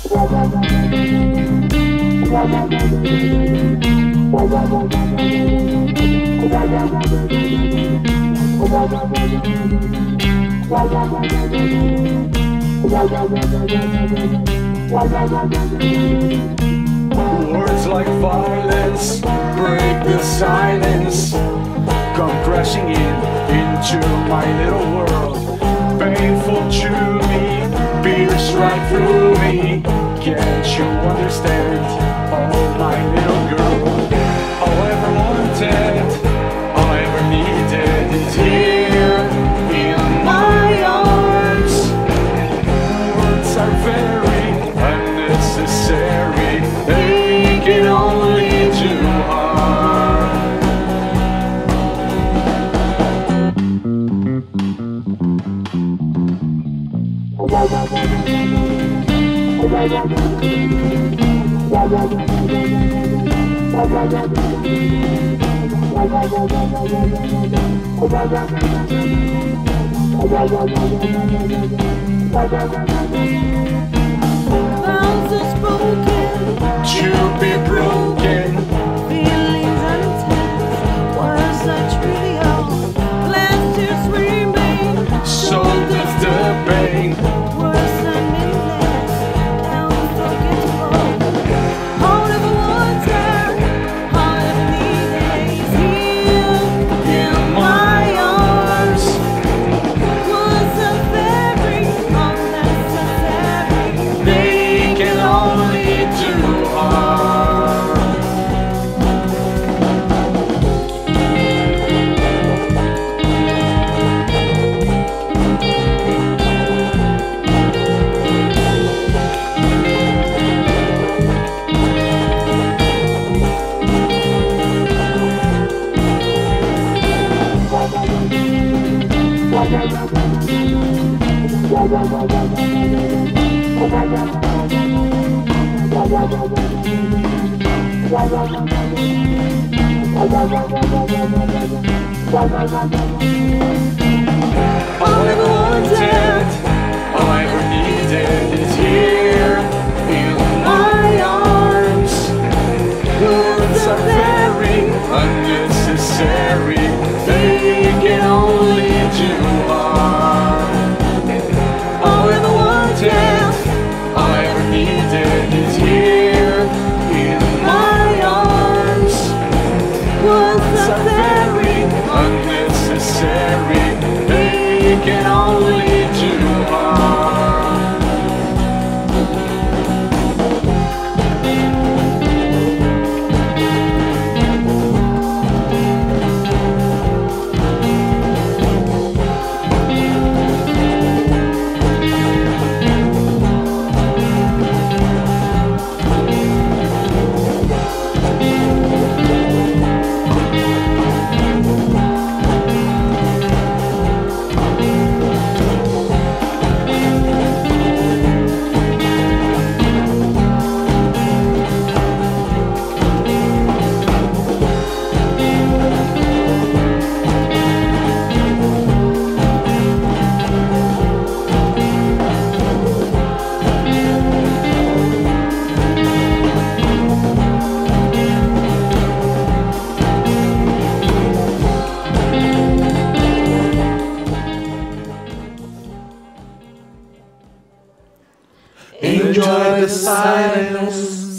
Words like violence break the silence, come crashing into my little world. Painful to me, pierce right through me. Can't you understand? Oh, my little girl. All I ever wanted, all I ever needed is here in my arms. Words are very unnecessary, they can only do harm. Vows are spoken, To be broken, feelings unintense, words are trivial, glances remain, so does the pain. words are meaningless, unforgettable. All I ever wanted, all I ever needed is here in my arms. Words are very unnecessary, They can only do harm. All I ever wanted, all I ever needed is here in my arms. Words are very unnecessary, they can only do harm. All I ever wanted, all I ever needed is here in my arms. Words are very unnecessary, they can only do harm. Enjoy the silence.